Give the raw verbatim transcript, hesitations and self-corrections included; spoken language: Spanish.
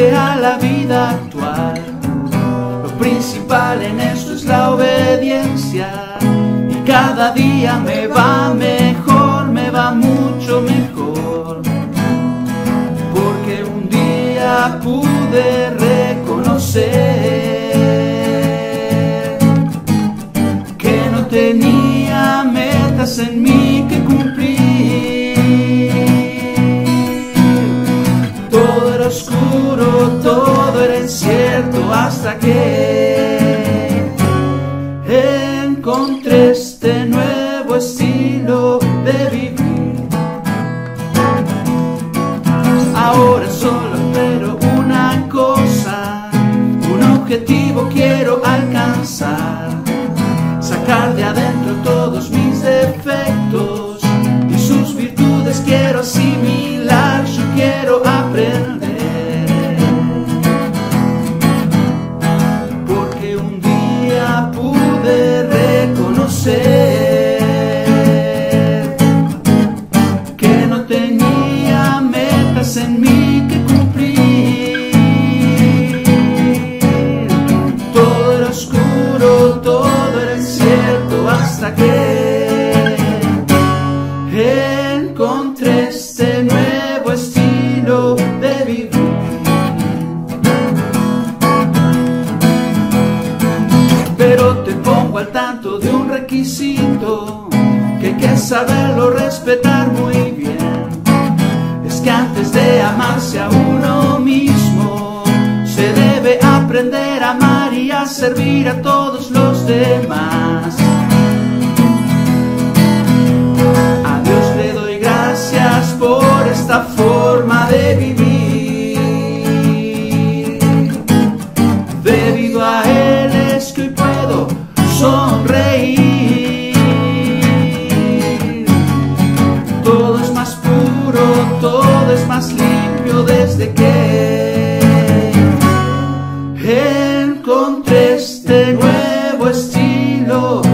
adapte a la vida actual. Lo principal en esto es la obediencia, y cada día me va mejor, me va mucho mejor, porque un día pude reconocer que no tenía metas en mí que cumplir. Todo era oscuro, todo era incierto, hasta que encontré este nuevo estilo de vivir. Ahora solo espero una cosa, un objetivo quiero alcanzar, sacar de adentro todos mis defectos y sus virtudes quiero asimilar, yo quiero aprender, porque un día pude reconocer que no tenía metas en mí que cumplir. Todo era oscuro, todo era incierto, hasta que encontré este nuevo estilo de vivir. Pero te pongo al tanto de un requisito que hay que saberlo respetar muy bien. Es que antes de amarse a uno mismo, se debe aprender a amar y a servir a todos los demás. A Dios le doy gracias por esta forma de vivir. Debido a Él es que hoy puedo sonreír. Todo es más puro, todo es más limpio desde que encontré este nuevo estilo